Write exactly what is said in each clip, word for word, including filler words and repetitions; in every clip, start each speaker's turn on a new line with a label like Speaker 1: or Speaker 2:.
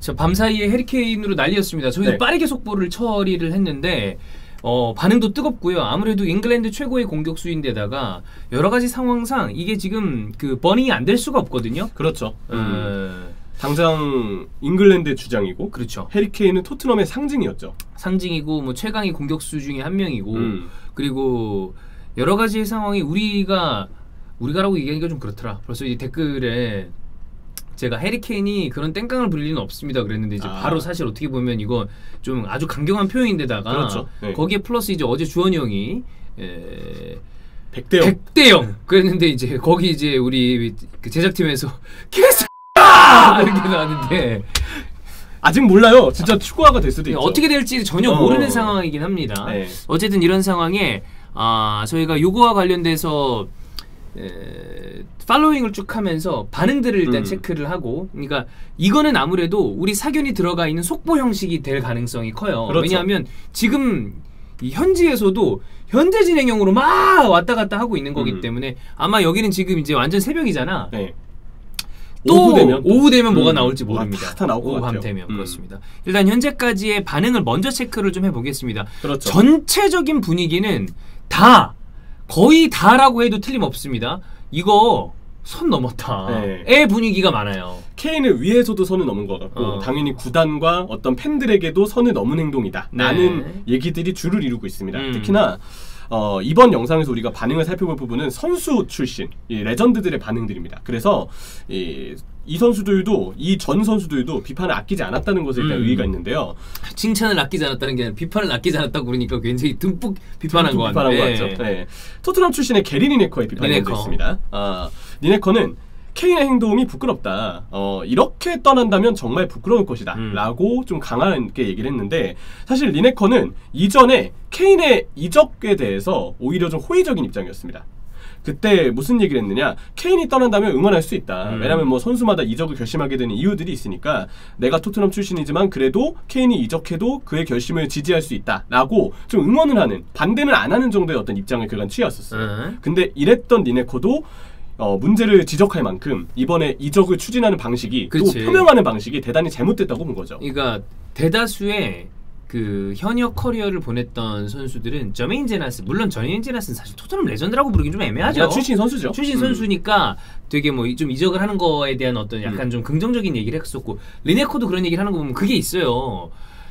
Speaker 1: 자, 밤사이에 해리케인으로 난리였습니다. 저희도 네. 빠르게 속보를 처리를 했는데 어, 반응도 뜨겁고요. 아무래도 잉글랜드 최고의 공격수인데다가 여러 가지 상황상 이게 지금 그 버닝이 안 될 수가 없거든요.
Speaker 2: 그렇죠. 음.
Speaker 1: 음.
Speaker 2: 당장 잉글랜드 주장이고,
Speaker 1: 그렇죠.
Speaker 2: 해리케인은 토트넘의 상징이었죠.
Speaker 1: 상징이고 뭐 최강의 공격수 중에 한 명이고,
Speaker 2: 음.
Speaker 1: 그리고 여러 가지의 상황이 우리가 우리가라고 얘기하기가 좀 그렇더라. 벌써 이 댓글에 제가 해리케인이 그런 땡깡을 부릴 리는 없습니다 그랬는데 이제 아. 바로 사실 어떻게 보면 이거 좀 아주 강경한 표현인데다가
Speaker 2: 그렇죠. 네.
Speaker 1: 거기에 플러스 이제 어제 주원이 형이 에...
Speaker 2: 백 대 영
Speaker 1: 백 대 영 그랬는데 이제 거기 이제 우리 그 제작팀에서 계속 이렇게 나왔는데
Speaker 2: 아직 몰라요. 진짜 추가가 될 수도 있죠.
Speaker 1: 어떻게 될지 전혀
Speaker 2: 어.
Speaker 1: 모르는 상황이긴 합니다. 네. 어쨌든 이런 상황에 아 저희가 요거와 관련돼서 에, 팔로잉을 쭉 하면서 반응들을 일단 음. 체크를 하고, 그러니까 이거는 아무래도 우리 사견이 들어가 있는 속보 형식이 될 가능성이 커요. 그렇죠. 왜냐하면 지금 이 현지에서도 현재 진행형으로 막 왔다 갔다 하고 있는 거기 음. 때문에 아마 여기는 지금 이제 완전 새벽이잖아. 네. 또 오후 되면, 오후 되면 음. 뭐가 나올지 모릅니다.
Speaker 2: 다, 다 나올 것
Speaker 1: 오후
Speaker 2: 같아요.
Speaker 1: 밤 되면
Speaker 2: 음.
Speaker 1: 그렇습니다. 일단 현재까지의 반응을 먼저 체크를 좀 해보겠습니다.
Speaker 2: 그렇죠.
Speaker 1: 전체적인 분위기는 다 거의 다라고 해도 틀림없습니다. 이거 선 넘었다. 네. 의 분위기가 많아요.
Speaker 2: 케인을 위해서도 선을 넘은 것 같고 어. 당연히 구단과 어떤 팬들에게도 선을 넘은 행동이다 네. 라는 얘기들이 줄을 이루고 있습니다. 음. 특히나 어, 이번 영상에서 우리가 반응을 살펴볼 부분은 선수 출신, 이 레전드들의 반응들입니다. 그래서 이, 이 선수들도, 이 전 선수들도 비판을 아끼지 않았다는 것에 일단 음. 의의가 있는데요.
Speaker 1: 칭찬을 아끼지 않았다는 게 아니라 비판을 아끼지 않았다고 그러니까 굉장히 듬뿍 비판한 거
Speaker 2: 비판한 거 같죠. 네. 토트넘 출신의 게리 리네커의 비판이 먼저 있습니다. 아, 리네커는 케인의 행동이 부끄럽다. 어, 이렇게 떠난다면 정말 부끄러울 것이다. 음. 라고 좀 강하게 얘기를 했는데, 사실 리네커는 이전에 케인의 이적에 대해서 오히려 좀 호의적인 입장이었습니다. 그때 무슨 얘기를 했느냐, 케인이 떠난다면 응원할 수 있다. 음. 왜냐면 뭐 선수마다 이적을 결심하게 되는 이유들이 있으니까 내가 토트넘 출신이지만 그래도 케인이 이적해도 그의 결심을 지지할 수 있다 라고 좀 응원을 하는, 반대는 안 하는 정도의 어떤 입장을 그간 취해왔었어요. 음. 근데 이랬던 리네커도 어, 문제를 지적할 만큼 이번에 이적을 추진하는 방식이, 그치. 또 표명하는 방식이 대단히 잘못됐다고 본 거죠.
Speaker 1: 그러니까 대다수의 그 현역 커리어를 보냈던 선수들은 저메인 제나스, 물론 저메인 제나스는 사실 토트넘 레전드라고 부르긴 좀 애매하죠.
Speaker 2: 출신 선수죠.
Speaker 1: 출신
Speaker 2: 음.
Speaker 1: 선수니까 되게 뭐 좀 이적을 하는 거에 대한 어떤 약간 음. 좀 긍정적인 얘기를 했었고, 리네커도 그런 얘기를 하는 거 보면 그게 있어요.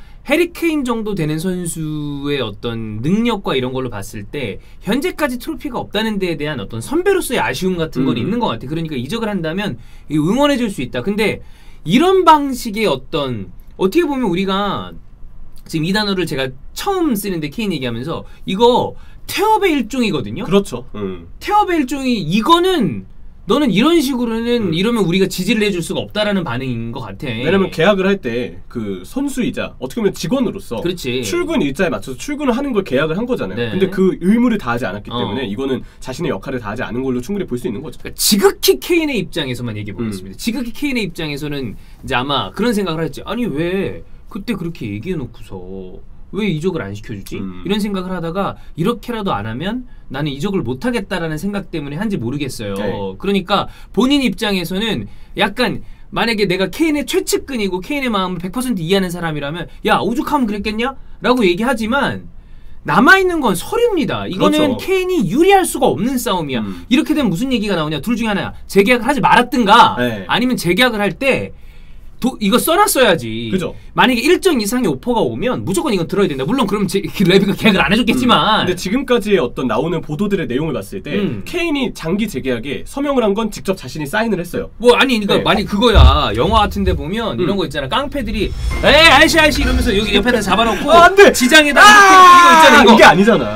Speaker 1: 해리케인 정도 되는 선수의 어떤 능력과 이런 걸로 봤을 때 현재까지 트로피가 없다는 데에 대한 어떤 선배로서의 아쉬움 같은 건 음. 있는 것 같아. 그러니까 이적을 한다면 응원해 줄 수 있다. 근데 이런 방식의 어떤, 어떻게 보면 우리가 지금 이 단어를 제가 처음 쓰는데 케인 얘기하면서 이거 태업의 일종이거든요.
Speaker 2: 그렇죠. 음.
Speaker 1: 태업의 일종이, 이거는 너는 이런 식으로는 음. 이러면 우리가 지지를 해줄 수가 없다라는 반응인 것 같아.
Speaker 2: 왜냐면 계약을 할 때 그 선수이자 어떻게 보면 직원으로서
Speaker 1: 그렇지.
Speaker 2: 출근 일자에 맞춰서 출근을 하는 걸 계약을 한 거잖아요. 네. 근데 그 의무를 다하지 않았기 어. 때문에 이거는 자신의 역할을 다하지 않은 걸로 충분히 볼 수 있는 거죠.
Speaker 1: 그러니까 지극히 케인의 입장에서만 얘기해 보겠습니다. 음. 지극히 케인의 입장에서는 이제 아마 그런 생각을 했지. 아니 왜 그때 그렇게 얘기해 놓고서 왜 이적을 안 시켜주지? 음. 이런 생각을 하다가 이렇게라도 안 하면 나는 이적을 못하겠다라는 생각 때문에 한지 모르겠어요. 네. 그러니까 본인 입장에서는 약간, 만약에 내가 케인의 최측근이고 케인의 마음을 백 퍼센트 이해하는 사람이라면 야, 오죽하면 그랬겠냐? 라고 얘기하지만 남아있는 건 서류입니다. 이거는 그렇죠. 케인이 유리할 수가 없는 싸움이야. 음. 이렇게 되면 무슨 얘기가 나오냐? 둘 중에 하나야. 재계약을 하지 말았든가 네. 아니면 재계약을 할 때 도, 이거 써놨어야지.
Speaker 2: 그죠.
Speaker 1: 만약에 일정 이상의 오퍼가 오면 무조건 이건 들어야 된다. 물론 그럼 제, 레비가 계약을 안 해줬겠지만.
Speaker 2: 음. 근데 지금까지의 어떤 나오는 보도들의 내용을 봤을 때 음. 케인이 장기 재계약에 서명을 한 건 직접 자신이 사인을 했어요.
Speaker 1: 뭐 아니 그러니까 네. 만약 그거야. 영화 같은 데 보면 음. 이런 거 있잖아. 깡패들이 에이 아이씨 아이씨 이러면서 여기 옆에다 잡아놓고
Speaker 2: 아, 안 돼.
Speaker 1: 지장에다
Speaker 2: 아
Speaker 1: 이거 있잖아. 이거.
Speaker 2: 이게 아니잖아.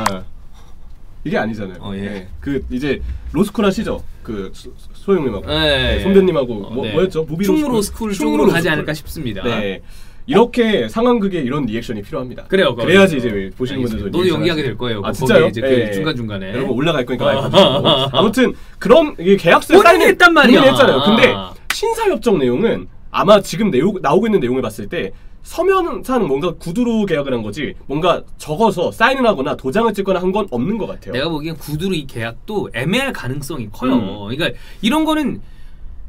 Speaker 2: 이게 아니잖아요.
Speaker 1: 어, 예.
Speaker 2: 네. 그 이제 로스쿨 하시죠? 그 소영님하고 네. 선배님하고 어, 뭐, 네. 뭐였죠? 무비
Speaker 1: 충무 로스쿨 쪽으로 가지 않을까 싶습니다.
Speaker 2: 네. 이렇게 어? 상황극에 이런 리액션이 필요합니다.
Speaker 1: 그래요.
Speaker 2: 그래야지 이제 보시는 분들도
Speaker 1: 너도 연기하게 될 거예요.
Speaker 2: 아 진짜요?
Speaker 1: 이제
Speaker 2: 네.
Speaker 1: 그 중간 중간에
Speaker 2: 여러분 올라갈 거니까 많이 봐주시고. 아무튼 그런 이게 계약서에
Speaker 1: 사인을 했단 말이야.
Speaker 2: 했잖아요. 근데 신사협정 내용은 아마 지금 내용, 나오고 있는 내용을 봤을 때 서면상 뭔가 구두로 계약을 한 거지 뭔가 적어서 사인을 하거나 도장을 찍거나 한 건 없는 것 같아요.
Speaker 1: 내가 보기엔 구두로 이 계약도 애매할 가능성이 커요. 음. 그러니까 이런 거는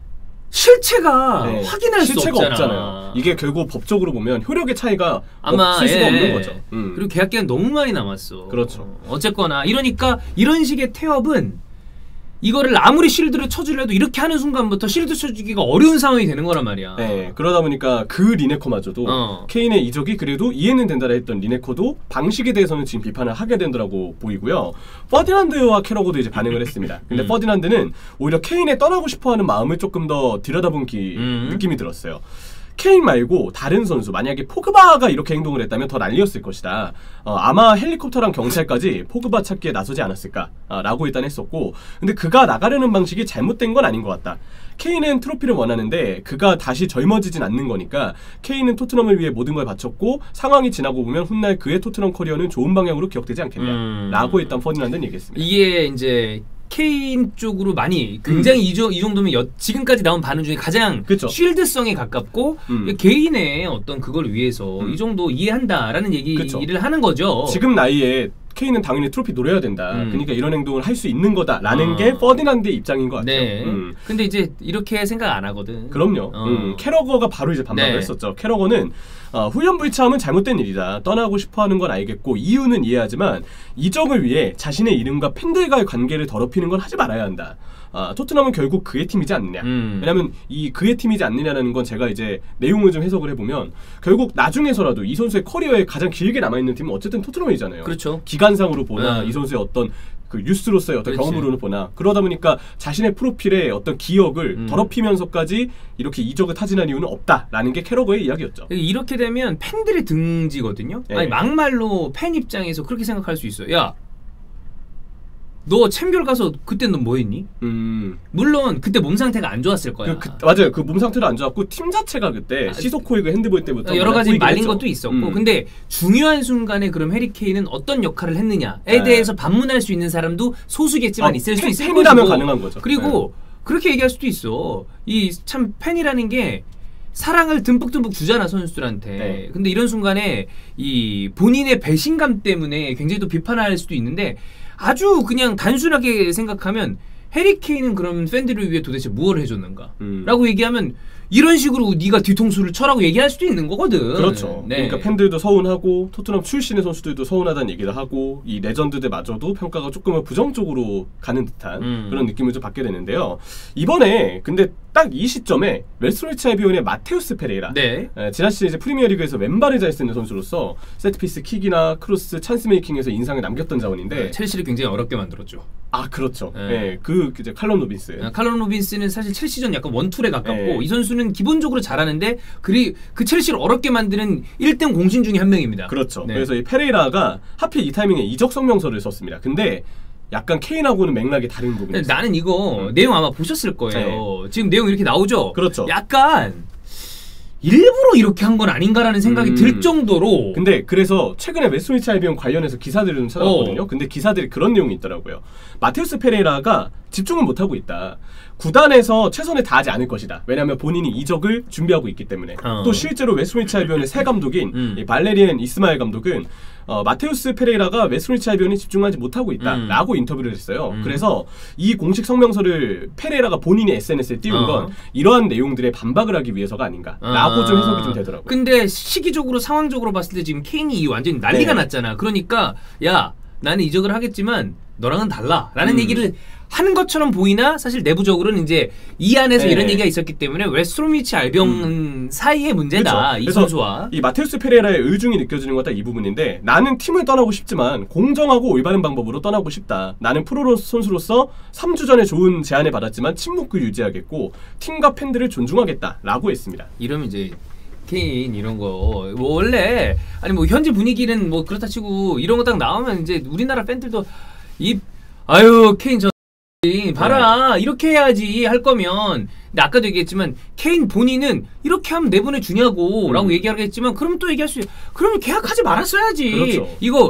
Speaker 1: 실체가
Speaker 2: 네.
Speaker 1: 확인할 수
Speaker 2: 실체가
Speaker 1: 없잖아.
Speaker 2: 없잖아요. 이게 결국 법적으로 보면 효력의 차이가
Speaker 1: 아마
Speaker 2: 없을 수가
Speaker 1: 예.
Speaker 2: 없는 거죠. 음.
Speaker 1: 그리고 계약 기간 너무 많이 남았어.
Speaker 2: 그렇죠.
Speaker 1: 어, 어쨌거나 이러니까 이런 식의 태업은 이거를 아무리 실드를 쳐주려도 이렇게 하는 순간부터 실드 쳐주기가 어려운 상황이 되는 거란 말이야.
Speaker 2: 네, 그러다 보니까 그 리네커마저도
Speaker 1: 어.
Speaker 2: 케인의 이적이 그래도 이해는 된다라 했던 리네커도 방식에 대해서는 지금 비판을 하게 된다고 보이고요. 퍼디난드와 캐러거도 이제 반응을 했습니다. 근데
Speaker 1: 음.
Speaker 2: 퍼디난드는 오히려 케인의 떠나고 싶어하는 마음을 조금 더 들여다본 기,
Speaker 1: 음.
Speaker 2: 느낌이 들었어요. 케인 말고 다른 선수, 만약에 포그바가 이렇게 행동을 했다면 더 난리였을 것이다. 어, 아마 헬리콥터랑 경찰까지 포그바 찾기에 나서지 않았을까 아, 라고 일단 했었고, 근데 그가 나가려는 방식이 잘못된 건 아닌 것 같다. 케인은 트로피를 원하는데 그가 다시 젊어지진 않는 거니까 케인은 토트넘을 위해 모든 걸 바쳤고 상황이 지나고 보면 훗날 그의 토트넘 커리어는 좋은 방향으로 기억되지 않겠냐 음. 라고 일단 퍼디난드는 얘기했습니다.
Speaker 1: 이게 이제 케인 쪽으로 많이 굉장히 음. 이, 조, 이 정도면 여, 지금까지 나온 반응 중에 가장 그쵸. 쉴드성에 가깝고 음. 개인의 어떤 그걸 위해서 음. 이 정도 이해한다라는 얘기를 그쵸. 하는 거죠.
Speaker 2: 지금 나이에 케인은 당연히 트로피 노려야 된다. 음. 그러니까 이런 행동을 할 수 있는 거다라는 아. 게 퍼디난드의 입장인 것 같아요.
Speaker 1: 네.
Speaker 2: 음.
Speaker 1: 근데 이제 이렇게 생각 안 하거든.
Speaker 2: 그럼요. 어. 음. 캐러거가 바로 이제 반박을 네. 했었죠. 캐러거는 어, 후연불참은 잘못된 일이다. 떠나고 싶어하는 건 알겠고 이유는 이해하지만 이적을 위해 자신의 이름과 팬들과의 관계를 더럽히는 건 하지 말아야 한다. 아, 토트넘은 결국 그의 팀이지 않느냐. 음. 왜냐면 이 그의 팀이지 않느냐라는 건 제가 이제 내용을 좀 해석을 해보면 결국 나중에서라도 이 선수의 커리어에 가장 길게 남아있는 팀은 어쨌든 토트넘이잖아요.
Speaker 1: 그렇죠.
Speaker 2: 기간상으로 보나
Speaker 1: 음.
Speaker 2: 이 선수의 어떤 그 뉴스로서의 어떤
Speaker 1: 그렇지.
Speaker 2: 경험으로는 보나 그러다 보니까 자신의 프로필에 어떤 기억을 음. 더럽히면서까지 이렇게 이적을 타진한 이유는 없다라는 게 캐러거의 이야기였죠.
Speaker 1: 이렇게 되면 팬들의 등지거든요. 네. 아니 막말로 팬 입장에서 그렇게 생각할 수 있어요. 야, 너 챔피언 가서 그때 너 뭐했니? 음. 물론 그때 몸 상태가 안 좋았을 거야.
Speaker 2: 그, 그, 맞아요. 그 몸 상태도 안 좋았고 팀 자체가 그때 아, 시소코이그 핸드볼 때부터
Speaker 1: 여러 가지 말린 했죠. 것도 있었고 음. 근데 중요한 순간에 그럼 해리 케인은 어떤 역할을 했느냐에 네. 대해서 반문할 수 있는 사람도 소수겠지만 어, 있을 수 있을
Speaker 2: 팬이라면 것이고. 가능한 거죠.
Speaker 1: 그리고 네. 그렇게 얘기할 수도 있어. 이 참 팬이라는 게 사랑을 듬뿍듬뿍 주잖아 선수들한테. 네. 근데 이런 순간에 이 본인의 배신감 때문에 굉장히 또 비판할 수도 있는데 아주 그냥 단순하게 생각하면 해리 케인은 그럼 팬들을 위해 도대체 무엇을 해줬는가? 음. 라고 얘기하면 이런 식으로 네가 뒤통수를 쳐라고 얘기할 수도 있는 거거든.
Speaker 2: 그렇죠. 네. 그러니까 팬들도 서운하고 토트넘 출신의 선수들도 서운하다는 얘기를 하고 이 레전드들마저도 평가가 조금은 부정적으로 가는 듯한 음. 그런 느낌을 좀 받게 되는데요. 이번에 근데 딱 이 시점에 웨스트브리치 알비온의 마테우스 페레이라
Speaker 1: 네.
Speaker 2: 에, 지난 시즌 이제 프리미어리그에서 왼발을 잘 쓰는 선수로서 세트피스 킥이나 크로스, 찬스 메이킹에서 인상을 남겼던 자원인데
Speaker 1: 네, 첼시를 굉장히 어렵게 만들었죠.
Speaker 2: 아 그렇죠. 네. 네, 그 이제 칼럼 로빈스.
Speaker 1: 아, 칼럼 로빈스는 사실 첼시전 약간 원툴에 가깝고 네. 이 선수는 기본적으로 잘하는데 그리 그 첼시를 어렵게 만드는 일 등 공신 중에 한 명입니다.
Speaker 2: 그렇죠. 네. 그래서 이 페레이라가 하필 이 타이밍에 이적 성명서를 썼습니다. 근데 약간 케인하고는 맥락이 다른 부분이 있어요.
Speaker 1: 나는 이거 음. 내용 아마 보셨을 거예요. 네. 지금 내용 이렇게 나오죠?
Speaker 2: 그렇죠.
Speaker 1: 약간 일부러 이렇게 한 건 아닌가라는 생각이 음. 들 정도로.
Speaker 2: 근데 그래서 최근에 웨스트브리치 알비온 관련해서 기사들을 좀 찾아봤거든요. 어. 근데 기사들이 그런 내용이 있더라고요. 마테우스 페레이라가 집중을 못하고 있다. 구단에서 최선을 다하지 않을 것이다. 왜냐하면 본인이 이적을 준비하고 있기 때문에. 어. 또 실제로 웨스트브리치 알비온의 새 감독인 음. 이 발레리엔 이스마엘 감독은 어, 마테우스 페레이라가 웨스트브리치 알비온이 집중하지 못하고 있다라고 음. 인터뷰를 했어요. 음. 그래서 이 공식 성명서를 페레이라가 본인의 에스엔에스에 띄운 어. 건 이러한 내용들에 반박을 하기 위해서가 아닌가라고 아. 좀 해석이 좀 되더라고요.
Speaker 1: 근데 시기적으로 상황적으로 봤을 때 지금 케인이 완전히 난리가 네. 났잖아. 그러니까 야 나는 이적을 하겠지만 너랑은 달라 라는 음. 얘기를 하는 것처럼 보이나 사실 내부적으로는 이제 이 안에서 네. 이런 얘기가 있었기 때문에 웨스트브리치 알비온 음. 사이의 문제다. 그렇죠. 이 선수와
Speaker 2: 이 마테우스 페레이라의 의중이 느껴지는 건 딱 이 부분인데 나는 팀을 떠나고 싶지만 공정하고 올바른 방법으로 떠나고 싶다. 나는 프로 선수로서 삼 주 전에 좋은 제안을 받았지만 침묵을 유지하겠고 팀과 팬들을 존중하겠다 라고 했습니다.
Speaker 1: 이러면 이제 케인 이런 거 뭐 원래 아니 뭐 현지 분위기는 뭐 그렇다 치고 이런 거 딱 나오면 이제 우리나라 팬들도 이 아유 케인 저 봐라 네. 이렇게 해야지 할 거면 근데 아까도 얘기했지만 케인 본인은 이렇게 하면 내보내 주냐고 음. 라고 얘기하겠지만 그러면 또 얘기할 수 그러면 계약하지 말았어야지.
Speaker 2: 그렇죠.
Speaker 1: 이거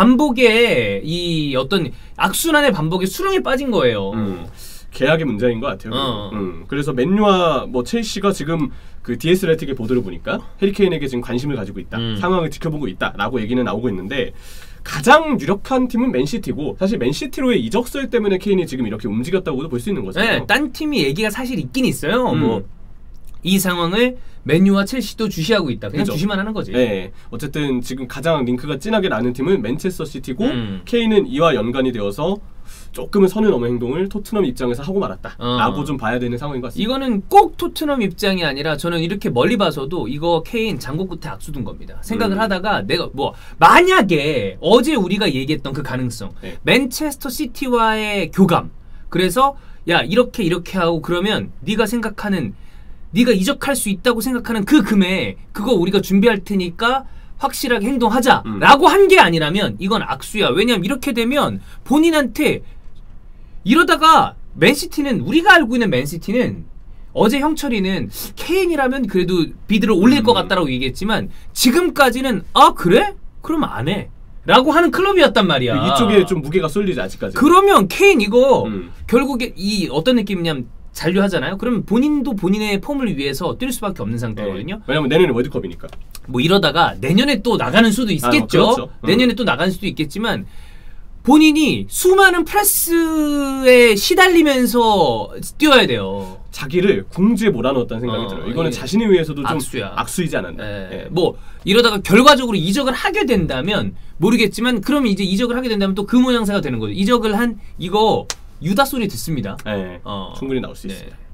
Speaker 1: 반복의 이 어떤 악순환의 반복에 수렁에 빠진 거예요.
Speaker 2: 음. 계약의 문제인 것 같아요.
Speaker 1: 어.
Speaker 2: 음. 그래서 맨유와 뭐 첼시가 지금 그 디에스레틱의 보도를 보니까 해리 케인에게 지금 관심을 가지고 있다. 음. 상황을 지켜보고 있다라고 얘기는 나오고 있는데 가장 유력한 팀은 맨시티고 사실 맨시티로의 이적설 때문에 케인이 지금 이렇게 움직였다고도 볼 수 있는 거잖아요.
Speaker 1: 네, 딴 팀이 얘기가 사실 있긴 있어요. 음. 뭐 이 상황을 맨유와 첼시도 주시하고 있다. 그냥 그죠? 주시만 하는 거지.
Speaker 2: 네, 어쨌든 지금 가장 링크가 진하게 나는 팀은 맨체스터 시티고 음. 케인은 이와 연관이 되어서 조금은 선을 넘은 행동을 토트넘 입장에서 하고 말았다 어. 라고 좀 봐야 되는 상황인 것 같습니다.
Speaker 1: 이거는 꼭 토트넘 입장이 아니라 저는 이렇게 멀리 봐서도 이거 케인 장고 끝에 악수둔 겁니다. 생각을 음. 하다가 내가 뭐 만약에 어제 우리가 얘기했던 그 가능성 네. 맨체스터 시티와의 교감 그래서 야 이렇게 이렇게 하고 그러면 네가 생각하는 네가 이적할 수 있다고 생각하는 그 금액 그거 우리가 준비할 테니까 확실하게 행동하자 음. 라고 한 게 아니라면 이건 악수야. 왜냐면 이렇게 되면 본인한테 이러다가 맨시티는 우리가 알고 있는 맨시티는 어제 형철이는 케인이라면 그래도 비드를 올릴 음. 것 같다라고 얘기했지만 지금까지는 아 그래? 그러면 안 해 라고 하는 클럽이었단 말이야.
Speaker 2: 이쪽에 좀 무게가 쏠리지 아직까지.
Speaker 1: 그러면 케인 이거 음. 결국에 이 어떤 느낌이냐면 잔류하잖아요. 그러면 본인도 본인의 폼을 위해서 뛸 수밖에 없는 상태거든요.
Speaker 2: 네. 왜냐면 내년에 월드컵이니까.
Speaker 1: 뭐 이러다가 내년에 또 나가는 수도 있겠죠. 아, 그렇죠. 내년에 음. 또 나가는 수도 있겠지만 본인이 수많은 프레스에 시달리면서 뛰어야 돼요.
Speaker 2: 자기를 궁지에 몰아넣었다는 생각이 어, 들어요. 이거는 예. 자신을 위해서도 좀
Speaker 1: 악수야.
Speaker 2: 악수이지 않았나.
Speaker 1: 예. 예. 뭐 이러다가 결과적으로 이적을 하게 된다면 모르겠지만 그러면 이제 이적을 하게 된다면 또 그 모양새가 되는 거죠. 이적을 한 이거 유다 소리 듣습니다.
Speaker 2: 네, 어. 충분히 나올 수 네. 있습니다.